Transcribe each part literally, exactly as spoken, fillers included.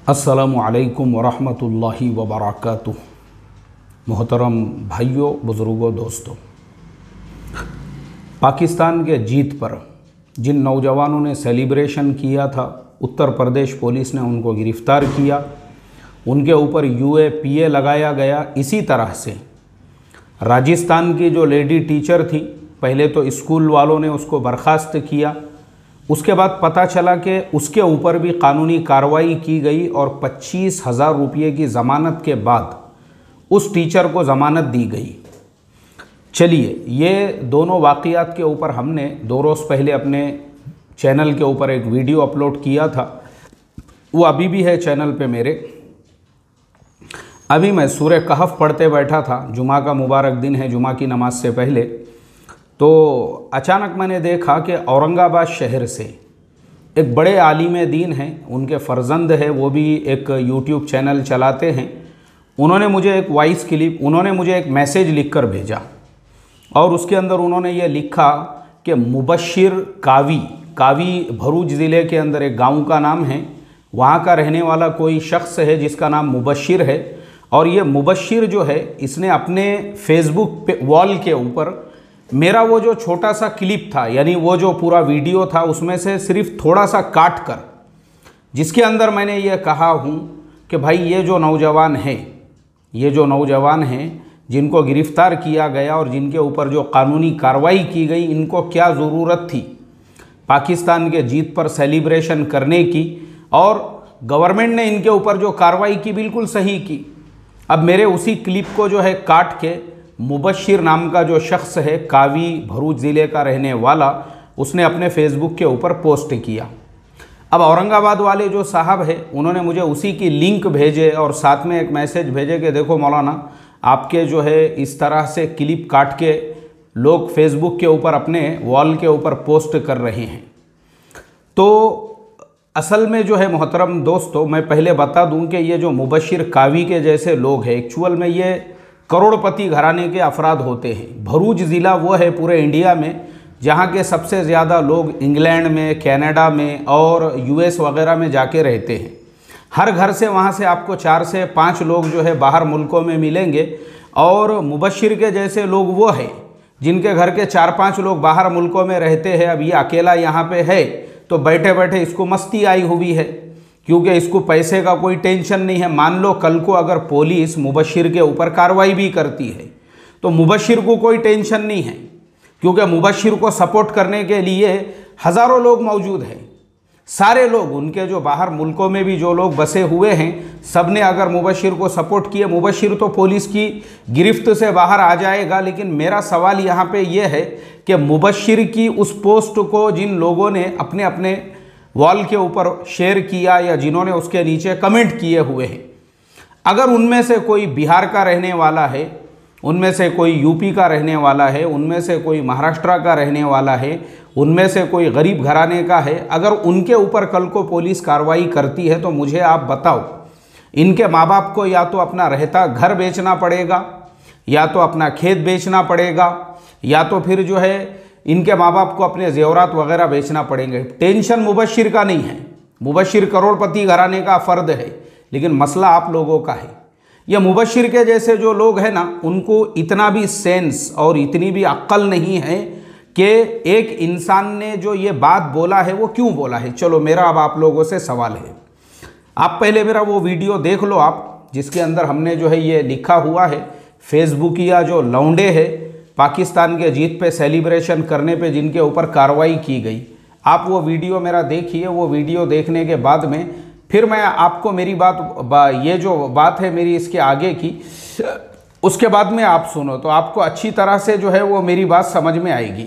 अस्सलामु अलैकुम वरहमतुल्लाहि वबरकातुह। मोहतरम भाइयों, बुज़ुर्गों, दोस्तों, पाकिस्तान के जीत पर जिन नौजवानों ने सेलिब्रेशन किया था, उत्तर प्रदेश पुलिस ने उनको गिरफ़्तार किया, उनके ऊपर यू ए पी ए लगाया गया। इसी तरह से राजस्थान की जो लेडी टीचर थी, पहले तो स्कूल वालों ने उसको बर्खास्त किया, उसके बाद पता चला कि उसके ऊपर भी कानूनी कार्रवाई की गई और पच्चीस हज़ार रुपये की ज़मानत के बाद उस टीचर को ज़मानत दी गई। चलिए, ये दोनों वाक़यात के ऊपर हमने दो रोज़ पहले अपने चैनल के ऊपर एक वीडियो अपलोड किया था, वो अभी भी है चैनल पे मेरे। अभी मैं सूरह कहफ पढ़ते बैठा था, जुमा का मुबारक दिन है, जुमा की नमाज से पहले, तो अचानक मैंने देखा कि औरंगाबाद शहर से एक बड़े आलिम दीन हैं, उनके फ़र्जंद है, वो भी एक यूट्यूब चैनल चलाते हैं। उन्होंने मुझे एक वॉइस क्लिप, उन्होंने मुझे एक मैसेज लिखकर भेजा और उसके अंदर उन्होंने ये लिखा कि मुबशिर कावी, कावी भरूच ज़िले के अंदर एक गांव का नाम है, वहाँ का रहने वाला कोई शख्स है जिसका नाम मुबशिर है। और ये मुबशिर जो है, इसने अपने फेसबुक पे वॉल के ऊपर मेरा वो जो छोटा सा क्लिप था, यानी वो जो पूरा वीडियो था, उसमें से सिर्फ थोड़ा सा काट कर, जिसके अंदर मैंने ये कहा हूँ कि भाई ये जो नौजवान हैं, ये जो नौजवान हैं जिनको गिरफ़्तार किया गया और जिनके ऊपर जो कानूनी कार्रवाई की गई, इनको क्या ज़रूरत थी पाकिस्तान के जीत पर सेलिब्रेशन करने की, और गवर्नमेंट ने इनके ऊपर जो कार्रवाई की बिल्कुल सही की। अब मेरे उसी क्लिप को जो है काट के मुबशिर नाम का जो शख्स है, कावी भरूच ज़िले का रहने वाला, उसने अपने फेसबुक के ऊपर पोस्ट किया। अब औरंगाबाद वाले जो साहब है, उन्होंने मुझे उसी की लिंक भेजे और साथ में एक मैसेज भेजे कि देखो मौलाना, आपके जो है इस तरह से क्लिप काट के लोग फेसबुक के ऊपर अपने वॉल के ऊपर पोस्ट कर रहे हैं। तो असल में जो है मोहतरम दोस्तों, मैं पहले बता दूं कि ये जो मुबशिर कावी के जैसे लोग हैं, एक्चुअल में ये करोड़पति घराने के अफराद होते हैं। भरूच ज़िला वो है पूरे इंडिया में जहाँ के सबसे ज़्यादा लोग इंग्लैंड में, कनाडा में और यू एस वगैरह में जाके रहते हैं। हर घर से वहाँ से आपको चार से पाँच लोग जो है बाहर मुल्कों में मिलेंगे। और मुबशिर के जैसे लोग वो हैं जिनके घर के चार पाँच लोग बाहर मुल्कों में रहते हैं। अब ये अकेला यहाँ पे है तो बैठे बैठे इसको मस्ती आई हुई है, क्योंकि इसको पैसे का कोई टेंशन नहीं है। मान लो कल को अगर पुलिस मुबशिर के ऊपर कार्रवाई भी करती है तो मुबशिर को कोई टेंशन नहीं है, क्योंकि मुबशिर को सपोर्ट करने के लिए हज़ारों लोग मौजूद हैं। सारे लोग, उनके जो बाहर मुल्कों में भी जो लोग बसे हुए हैं, सब ने अगर मुबशिर को सपोर्ट किए, मुबशिर तो पुलिस की गिरफ्त से बाहर आ जाएगा। लेकिन मेरा सवाल यहाँ पे ये है कि मुबशिर की उस पोस्ट को जिन लोगों ने अपने अपने वॉल के ऊपर शेयर किया या जिन्होंने उसके नीचे कमेंट किए हुए हैं, अगर उनमें से कोई बिहार का रहने वाला है, उनमें से कोई यूपी का रहने वाला है, उनमें से कोई महाराष्ट्र का रहने वाला है, उनमें से कोई गरीब घराने का है, अगर उनके ऊपर कल को पुलिस कार्रवाई करती है तो मुझे आप बताओ, इनके माँ बाप को या तो अपना रहता घर बेचना पड़ेगा, या तो अपना खेत बेचना पड़ेगा, या तो फिर जो है इनके माँ बाप को अपने जेवरात वगैरह बेचना पड़ेंगे। टेंशन मुबशिर का नहीं है, मुबशिर करोड़पति घराने का फ़र्द है, लेकिन मसला आप लोगों का है। ये मुबशिर के जैसे जो लोग हैं ना, उनको इतना भी सेंस और इतनी भी अक्ल नहीं है कि एक इंसान ने जो ये बात बोला है वो क्यों बोला है। चलो, मेरा अब आप लोगों से सवाल है, आप पहले मेरा वो वीडियो देख लो आप, जिसके अंदर हमने जो है ये लिखा हुआ है, फेसबुकिया जो लौंडे है पाकिस्तान के जीत पे सेलिब्रेशन करने पे जिनके ऊपर कार्रवाई की गई, आप वो वीडियो मेरा देखिए। वो वीडियो देखने के बाद में फिर मैं आपको मेरी बात बा, ये जो बात है मेरी इसके आगे की, उसके बाद में आप सुनो तो आपको अच्छी तरह से जो है वो मेरी बात समझ में आएगी।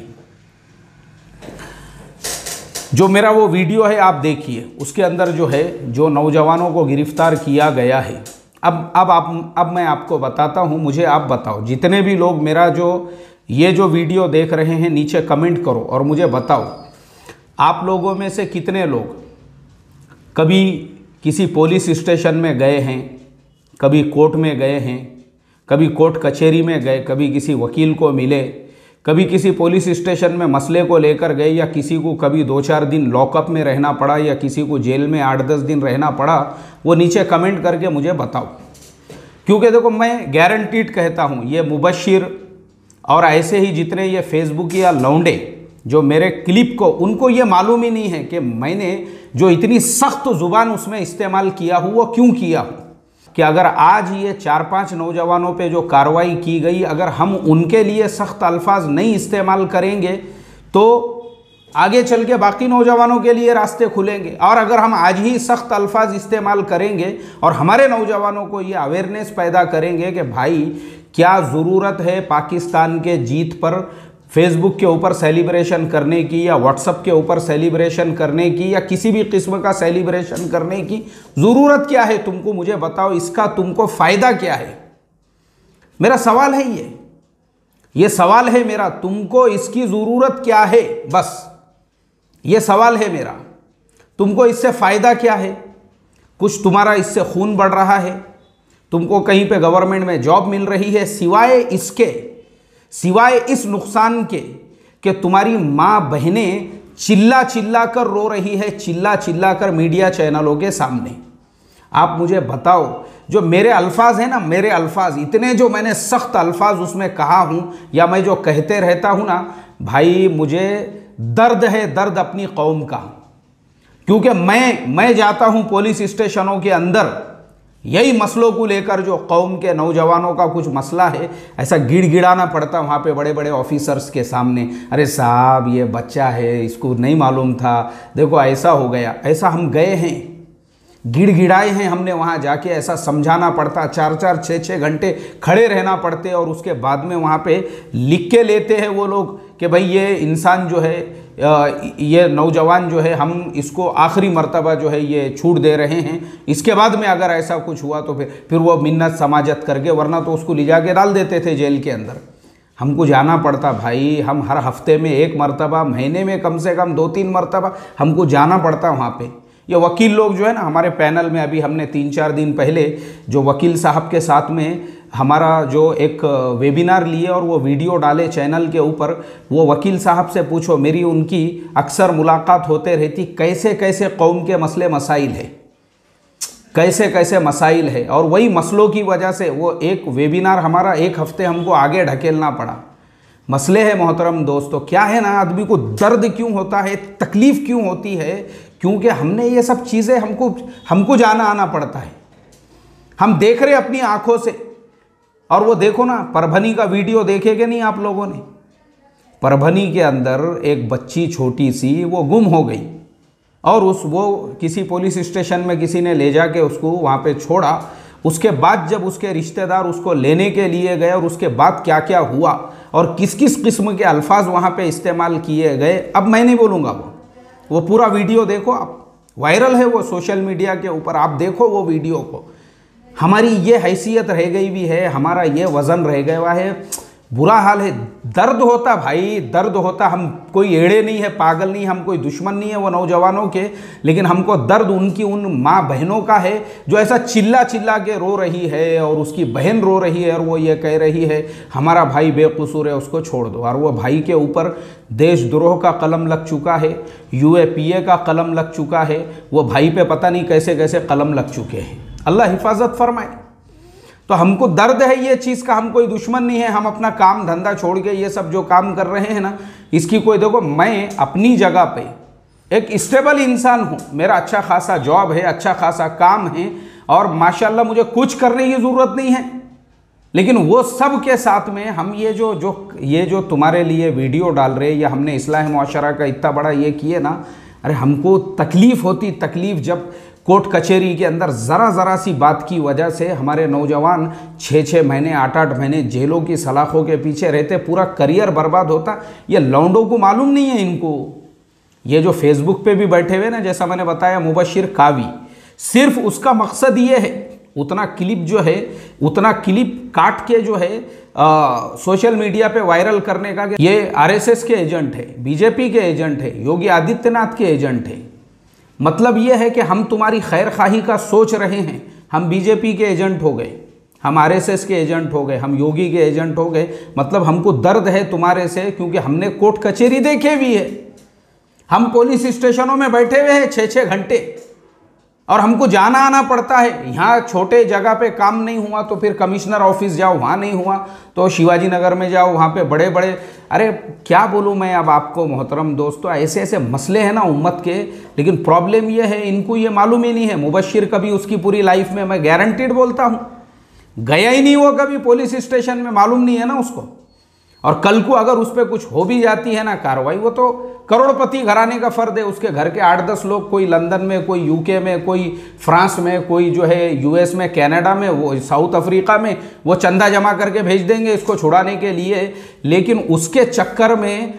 जो मेरा वो वीडियो है आप देखिए, उसके अंदर जो है जो नौजवानों को गिरफ्तार किया गया है। अब अब आप अब मैं आपको बताता हूँ, मुझे आप बताओ, जितने भी लोग मेरा जो ये जो वीडियो देख रहे हैं, नीचे कमेंट करो और मुझे बताओ, आप लोगों में से कितने लोग कभी किसी पुलिस स्टेशन में गए हैं, कभी कोर्ट में गए हैं, कभी कोर्ट कचहरी में गए, कभी किसी वकील को मिले, कभी किसी पुलिस स्टेशन में मसले को लेकर गए, या किसी को कभी दो चार दिन लॉकअप में रहना पड़ा, या किसी को जेल में आठ दस दिन रहना पड़ा, वो नीचे कमेंट करके मुझे बताओ। क्योंकि देखो, मैं गारंटीड कहता हूँ, ये मुबशिर और ऐसे ही जितने ये फेसबुक या लौंडे जो मेरे क्लिप को, उनको ये मालूम ही नहीं है कि मैंने जो इतनी सख्त ज़ुबान उसमें इस्तेमाल किया हूँ वो क्यों किया हूँ। कि अगर आज ये चार पांच नौजवानों पे जो कार्रवाई की गई, अगर हम उनके लिए सख्त अल्फाज नहीं इस्तेमाल करेंगे तो आगे चल के बाकी नौजवानों के लिए रास्ते खुलेंगे। और अगर हम आज ही सख्त अल्फाज इस्तेमाल करेंगे और हमारे नौजवानों को ये अवेयरनेस पैदा करेंगे कि भाई क्या ज़रूरत है पाकिस्तान के जीत पर फेसबुक के ऊपर सेलिब्रेशन करने की, या व्हाट्सएप के ऊपर सेलिब्रेशन करने की, या किसी भी किस्म का सेलिब्रेशन करने की ज़रूरत क्या है तुमको, मुझे बताओ, इसका तुमको फ़ायदा क्या है। मेरा सवाल है ये ये सवाल है मेरा, तुमको इसकी ज़रूरत क्या है, बस ये सवाल है मेरा। तुमको इससे फ़ायदा क्या है? कुछ तुम्हारा इससे खून बढ़ रहा है, तुमको कहीं पे गवर्नमेंट में जॉब मिल रही है, सिवाय इसके, सिवाय इस नुकसान के कि तुम्हारी माँ बहनें चिल्ला चिल्ला कर रो रही है, चिल्ला चिल्ला कर मीडिया चैनलों के सामने। आप मुझे बताओ, जो मेरे अल्फाज हैं ना, मेरे अल्फाज इतने जो मैंने सख्त अल्फाज उसमें कहा हूँ, या मैं जो कहते रहता हूँ ना भाई, मुझे दर्द है, दर्द अपनी कौम का। क्योंकि मैं मैं जाता हूँ पुलिस स्टेशनों के अंदर, यही मसलों को लेकर जो कौम के नौजवानों का कुछ मसला है, ऐसा गिड़गिड़ाना पड़ता वहाँ पे बड़े बड़े ऑफिसर्स के सामने, अरे साहब ये बच्चा है, इसको नहीं मालूम था, देखो ऐसा हो गया। ऐसा हम गए हैं, गिड़गिड़ाए हैं हमने वहाँ जाके, ऐसा समझाना पड़ता, चार चार छः छः घंटे खड़े रहना पड़ते, और उसके बाद में वहाँ पे लिख के लेते हैं वो लोग कि भाई ये इंसान जो है, ये नौजवान जो है, हम इसको आखिरी मर्तबा जो है ये छूट दे रहे हैं, इसके बाद में अगर ऐसा कुछ हुआ तो फिर फिर वो मिन्नत समाजत करके, वरना तो उसको ले जाके डाल देते थे जेल के अंदर। हमको जाना पड़ता भाई, हम हर हफ्ते में एक मर्तबा, महीने में कम से कम दो तीन मर्तबा हमको जाना पड़ता वहाँ पे। ये वकील लोग जो है ना, हमारे पैनल में अभी हमने तीन चार दिन पहले जो वकील साहब के साथ में हमारा जो एक वेबिनार लिए और वो वीडियो डाले चैनल के ऊपर, वो वकील साहब से पूछो, मेरी उनकी अक्सर मुलाकात होते रहती, कैसे कैसे कौम के मसले मसाइल है, कैसे कैसे मसाइल है, और वही मसलों की वजह से वो एक वेबिनार हमारा एक हफ्ते हमको आगे ढकेलना पड़ा। मसले है मोहतरम दोस्तों, क्या है ना, आदमी को दर्द क्यों होता है, तकलीफ़ क्यों होती है, क्योंकि हमने ये सब चीज़ें हमको हमको जाना आना पड़ता है। हम देख रहे अपनी आंखों से, और वो देखो ना, परभनी का वीडियो देखे कि नहीं आप लोगों ने? परभनी के अंदर एक बच्ची छोटी सी वो गुम हो गई, और उस वो किसी पुलिस स्टेशन में किसी ने ले जाके उसको वहाँ पे छोड़ा। उसके बाद जब उसके रिश्तेदार उसको लेने के लिए गए, और उसके बाद क्या क्या हुआ और किस किस किस्म के अल्फाज वहाँ पे इस्तेमाल किए गए, अब मैं नहीं बोलूँगा। वो वो पूरा वीडियो देखो आप, वायरल है वो सोशल मीडिया के ऊपर, आप देखो वो वीडियो को। हमारी ये हैसियत रह गई भी है, हमारा ये वज़न रह गया है, बुरा हाल है, दर्द होता भाई, दर्द होता। हम कोई एड़े नहीं है, पागल नहीं, हम कोई दुश्मन नहीं है वो नौजवानों के, लेकिन हमको दर्द उनकी उन माँ बहनों का है जो ऐसा चिल्ला चिल्ला के रो रही है, और उसकी बहन रो रही है, और वो ये कह रही है हमारा भाई बेकसूर है, उसको छोड़ दो। और वो भाई के ऊपर देशद्रोह का कलम लग चुका है, यू ए पी ए का कलम लग चुका है, वो भाई पे पता नहीं कैसे कैसे कलम लग चुके हैं। अल्लाह हिफाजत फरमाए। तो हमको दर्द है ये चीज़ का, हम कोई दुश्मन नहीं है, हम अपना काम धंधा छोड़ के ये सब जो काम कर रहे हैं ना, इसकी कोई, देखो मैं अपनी जगह पे एक स्टेबल इंसान हूँ, मेरा अच्छा खासा जॉब है, अच्छा खासा काम है, और माशाल्लाह मुझे कुछ करने की ज़रूरत नहीं है। लेकिन वो सब के साथ में हम ये जो जो ये जो तुम्हारे लिए वीडियो डाल रहे, या हमने इस्लाह मुआशरा का इतना बड़ा ये किए ना, अरे हमको तकलीफ़ होती, तकलीफ़ जब कोर्ट कचहरी के अंदर ज़रा ज़रा सी बात की वजह से हमारे नौजवान छः छः महीने आठ आठ महीने जेलों की सलाखों के पीछे रहते, पूरा करियर बर्बाद होता। ये लौंडों को मालूम नहीं है इनको। ये जो फेसबुक पे भी बैठे हुए ना, जैसा मैंने बताया मुबशिर कावी, सिर्फ उसका मकसद ये है, उतना क्लिप जो है, उतना क्लिप काट के जो है आ, सोशल मीडिया पे वायरल करने का, ये आर एस एस के एजेंट है, बीजेपी के एजेंट है, योगी आदित्यनाथ के एजेंट है। मतलब ये है कि हम तुम्हारी खैर खाही का सोच रहे हैं, हम बीजेपी के एजेंट हो गए, हम आरएसएस के एजेंट हो गए, हम योगी के एजेंट हो गए, मतलब हमको दर्द है तुम्हारे से, क्योंकि हमने कोर्ट कचहरी देखे भी है। हम पुलिस स्टेशनों में बैठे हुए हैं छः छः घंटे और हमको जाना आना पड़ता है। यहाँ छोटे जगह पे काम नहीं हुआ तो फिर कमिश्नर ऑफिस जाओ, वहाँ नहीं हुआ तो शिवाजी नगर में जाओ, वहाँ पे बड़े बड़े, अरे क्या बोलूँ मैं अब आपको मोहतरम दोस्तों, ऐसे ऐसे मसले हैं ना उम्मत के। लेकिन प्रॉब्लम ये है, इनको ये मालूम ही नहीं है। मुबशिर कभी उसकी पूरी लाइफ में, मैं गारंटीड बोलता हूँ, गया ही नहीं वो कभी पुलिस स्टेशन में, मालूम नहीं है ना उसको। और कल को अगर उस पर कुछ हो भी जाती है ना कार्रवाई, वो तो करोड़पति घराने का फर्द है, उसके घर के आठ दस लोग, कोई लंदन में, कोई यूके में, कोई फ्रांस में, कोई जो है यूएस में, कनाडा में, वो साउथ अफ्रीका में, वो चंदा जमा करके भेज देंगे इसको छुड़ाने के लिए। लेकिन उसके चक्कर में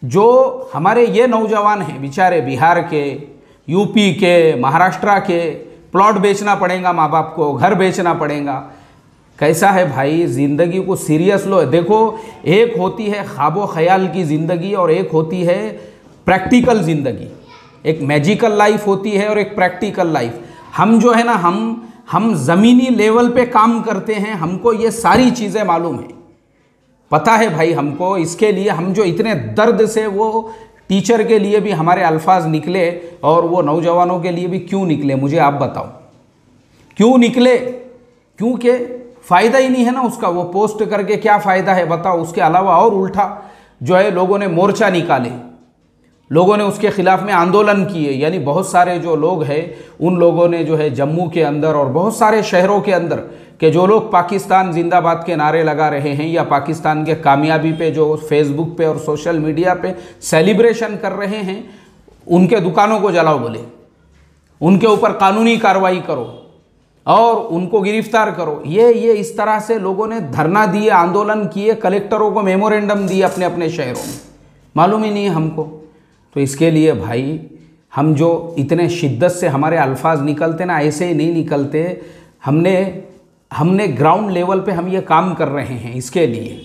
जो हमारे ये नौजवान हैं बेचारे, बिहार के, यूपी के, महाराष्ट्र के, प्लॉट बेचना पड़ेगा माँ बाप को, घर बेचना पड़ेगा। कैसा है भाई, ज़िंदगी को सीरियस लो। देखो, एक होती है ख्वाबो ख्याल की ज़िंदगी और एक होती है प्रैक्टिकल ज़िंदगी। एक मैजिकल लाइफ होती है और एक प्रैक्टिकल लाइफ। हम जो है ना, हम हम ज़मीनी लेवल पे काम करते हैं, हमको ये सारी चीज़ें मालूम है, पता है भाई हमको। इसके लिए हम जो इतने दर्द से, वो टीचर के लिए भी हमारे अल्फाज निकले और वो नौजवानों के लिए भी क्यों निकले, मुझे आप बताओ क्यों निकले? क्योंकि फ़ायदा ही नहीं है ना उसका, वो पोस्ट करके क्या फ़ायदा है बताओ। उसके अलावा और उल्टा जो है, लोगों ने मोर्चा निकाले, लोगों ने उसके ख़िलाफ़ में आंदोलन किए। यानी बहुत सारे जो लोग हैं, उन लोगों ने जो है जम्मू के अंदर और बहुत सारे शहरों के अंदर के जो लोग पाकिस्तान जिंदाबाद के नारे लगा रहे हैं या पाकिस्तान के कामयाबी पे जो फेसबुक पे और सोशल मीडिया पे सेलिब्रेशन कर रहे हैं, उनके दुकानों को जलाओ बोले, उनके ऊपर कानूनी कार्रवाई करो और उनको गिरफ्तार करो। ये ये इस तरह से लोगों ने धरना दिए, आंदोलन किए, कलेक्टरों को मेमोरेंडम दिए अपने अपने शहरों में, मालूम ही नहीं है हमको। तो इसके लिए भाई, हम जो इतने शिद्दत से हमारे अल्फाज निकलते ना, ऐसे ही नहीं निकलते। हमने हमने ग्राउंड लेवल पे हम ये काम कर रहे हैं इसके लिए।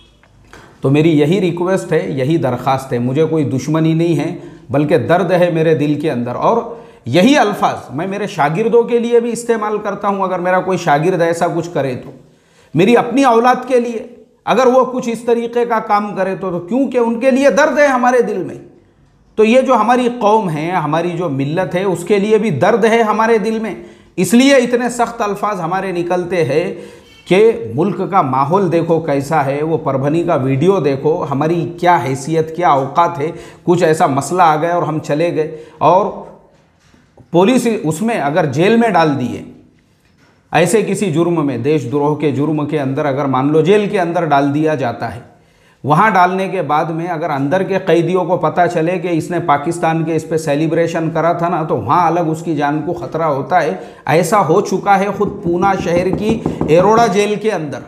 तो मेरी यही रिक्वेस्ट है, यही दरख्वास्त है। मुझे कोई दुश्मनी नहीं है, बल्कि दर्द है मेरे दिल के अंदर। और यही अल्फाज मैं मेरे शागिर्दों के लिए भी इस्तेमाल करता हूँ। अगर मेरा कोई शागिर्द ऐसा कुछ करे तो, मेरी अपनी औलाद के लिए अगर वो कुछ इस तरीके का काम करे तो, तो क्योंकि उनके लिए दर्द है हमारे दिल में। तो ये जो हमारी कौम है, हमारी जो मिल्लत है, उसके लिए भी दर्द है हमारे दिल में। इसलिए इतने सख्त अल्फाज हमारे निकलते हैं कि मुल्क का माहौल देखो कैसा है, वो परभनी का वीडियो देखो, हमारी क्या हैसियत, क्या औकात है। कुछ ऐसा मसला आ गया और हम चले गए और पुलिस उसमें अगर जेल में डाल दिए, ऐसे किसी जुर्म में, देशद्रोह के जुर्म के अंदर अगर मान लो जेल के अंदर डाल दिया जाता है, वहाँ डालने के बाद में अगर अंदर के कैदियों को पता चले कि इसने पाकिस्तान के इस पे सेलिब्रेशन करा था ना, तो वहाँ अलग उसकी जान को ख़तरा होता है। ऐसा हो चुका है खुद पूना शहर की एरोड़ा जेल के अंदर,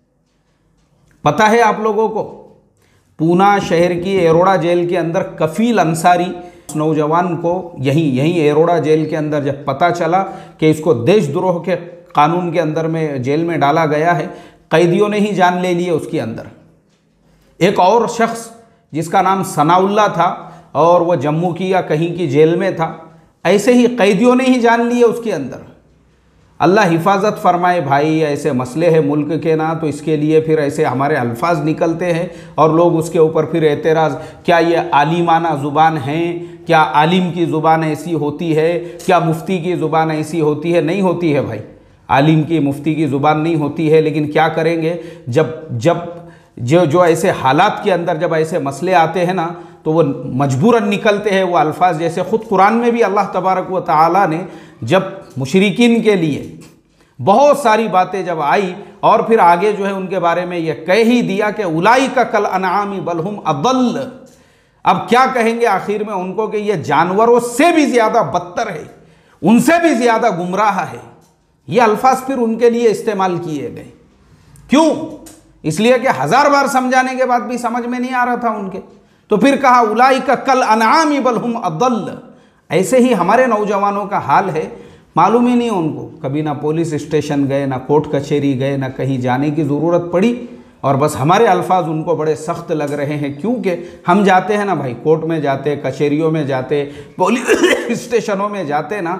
पता है आप लोगों को। पूना शहर की एरोड़ा जेल के अंदर कफील अंसारी नौजवान को यहीं यहीं एरोड़ा जेल के अंदर जब पता चला कि इसको देशद्रोह के कानून के अंदर में जेल में डाला गया है, कैदियों ने ही जान ले लिए उसके अंदर। एक और शख्स जिसका नाम सनाउल्ला था और वह जम्मू की या कहीं की जेल में था, ऐसे ही कैदियों ने ही जान लिए उसके अंदर। अल्लाह हिफाजत फरमाए भाई, ऐसे मसले हैं मुल्क के ना, तो इसके लिए फिर ऐसे हमारे अल्फाज निकलते हैं और लोग उसके ऊपर फिर एतराज़, क्या ये आलिमाना ज़ुबान है, क्या आलिम की ज़ुबान ऐसी होती है, क्या मुफ्ती की ज़ुबान ऐसी होती है? नहीं होती है भाई, आलिम की मुफ्ती की ज़ुबान नहीं होती है। लेकिन क्या करेंगे, जब जब जो जो ऐसे हालात के अंदर जब ऐसे मसले आते हैं ना, तो वो मजबूरन निकलते हैं वो अल्फाज। जैसे ख़ुद कुरान में भी अल्लाह तबारक व तआला ने जब मुशरिकीन के लिए बहुत सारी बातें जब आई और फिर आगे जो है उनके बारे में ये कह ही दिया कि उलाइका कल अनआमी बल हुम अदल्ल। अब क्या कहेंगे आखिर में उनको कि ये जानवरों से भी ज़्यादा बदतर है, उनसे भी ज़्यादा गुमराह है। ये अल्फाज फिर उनके लिए इस्तेमाल किए गए। क्यों? इसलिए कि हज़ार बार समझाने के बाद भी समझ में नहीं आ रहा था उनके, तो फिर कहा उलाइका कल अनआमी बल हुम अदल्ल। ऐसे ही हमारे नौजवानों का हाल है, मालूम ही नहीं उनको, कभी ना पुलिस स्टेशन गए, ना कोर्ट कचहरी गए, ना कहीं जाने की ज़रूरत पड़ी, और बस हमारे अल्फाज उनको बड़े सख्त लग रहे हैं। क्योंकि हम जाते हैं ना भाई, कोर्ट में जाते, कचहरियों में जाते, पुलिस स्टेशनों में जाते ना,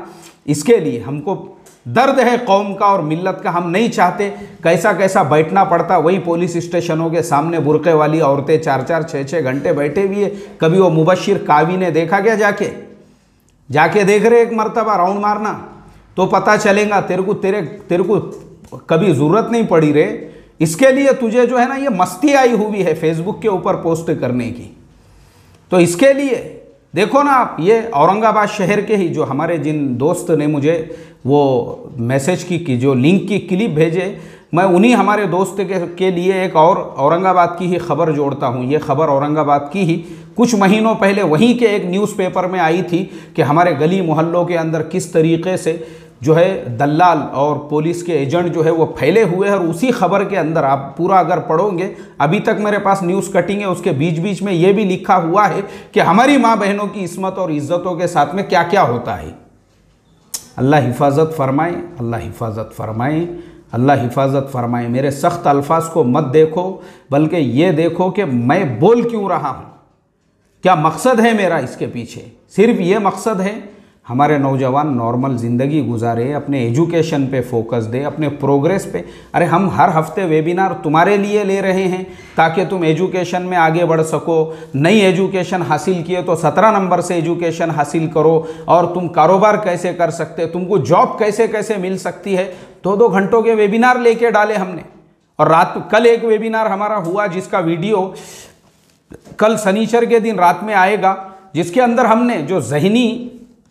इसके लिए हमको दर्द है कौम का और मिल्लत का। हम नहीं चाहते कैसा कैसा बैठना पड़ता, वही पुलिस स्टेशनों के सामने बुरके वाली औरतें चार चार छः छः घंटे बैठे हुई है। कभी वो मुबशिर कावी ने देखा क्या? जाके जाके देख रहे एक मरतबा राउंड मारना तो पता चलेगा तेरे को तेरे तेरे को कभी ज़रूरत नहीं पड़ी रे। इसके लिए तुझे जो है ना ये मस्ती आई हुई है फेसबुक के ऊपर पोस्ट करने की। तो इसके लिए देखो ना आप, ये औरंगाबाद शहर के ही जो हमारे जिन दोस्त ने मुझे वो मैसेज की, की जो लिंक की क्लिप भेजे, मैं उन्हीं हमारे दोस्त के, के लिए एक और औरंगाबाद की ही खबर जोड़ता हूँ। ये खबर औरंगाबाद की ही कुछ महीनों पहले वहीं के एक न्यूज़पेपर में आई थी कि हमारे गली मोहल्लों के अंदर किस तरीके से जो है दल्लाल और पुलिस के एजेंट जो है वो फैले हुए हैं। और उसी खबर के अंदर आप पूरा अगर पढ़ोगे, अभी तक मेरे पास न्यूज़ कटिंग है, उसके बीच बीच में ये भी लिखा हुआ है कि हमारी माँ बहनों की इस्मत और इज़्ज़तों के साथ में क्या क्या होता है। अल्लाह हिफाजत फरमाए, अल्लाह हिफाजत फरमाए, अल्लाह हिफाजत फरमाए। मेरे सख्त अल्फाज को मत देखो, बल्कि ये देखो कि मैं बोल क्यों रहा हूँ, क्या मकसद है मेरा इसके पीछे। सिर्फ ये मकसद है हमारे नौजवान नॉर्मल ज़िंदगी गुजारे, अपने एजुकेशन पे फोकस दे, अपने प्रोग्रेस पे। अरे हम हर हफ्ते वेबिनार तुम्हारे लिए ले रहे हैं ताकि तुम एजुकेशन में आगे बढ़ सको। नई एजुकेशन हासिल किए तो सत्रह नंबर से एजुकेशन हासिल करो, और तुम कारोबार कैसे कर सकते, तुमको जॉब कैसे कैसे मिल सकती है। दो दो घंटों के वेबिनार लेके डाले हमने। और रात कल एक वेबिनार हमारा हुआ जिसका वीडियो कल शनिचर के दिन रात में आएगा, जिसके अंदर हमने जो जहनी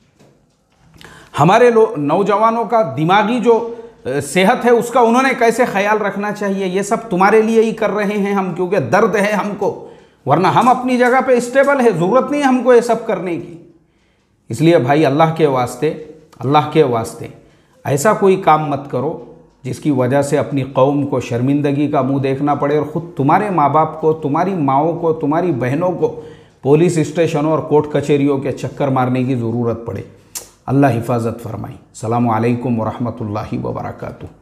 हमारे नौजवानों का दिमागी जो सेहत है उसका उन्होंने कैसे ख्याल रखना चाहिए, ये सब तुम्हारे लिए ही कर रहे हैं हम, क्योंकि दर्द है हमको। वरना हम अपनी जगह पे स्टेबल है, ज़रूरत नहीं है हमको ये सब करने की। इसलिए भाई अल्लाह के वास्ते, अल्लाह के वास्ते ऐसा कोई काम मत करो जिसकी वजह से अपनी कौम को शर्मिंदगी का मुंह देखना पड़े, और ख़ुद तुम्हारे माँ बाप को, तुम्हारी माओं को, तुम्हारी बहनों को पुलिस स्टेशनों और कोर्ट कचहरियों के चक्कर मारने की ज़रूरत पड़े। अल्लाह हिफाजत फरमाई। अस्सलामु अलैकुम व रहमतुल्लाहि व बरकातुहू।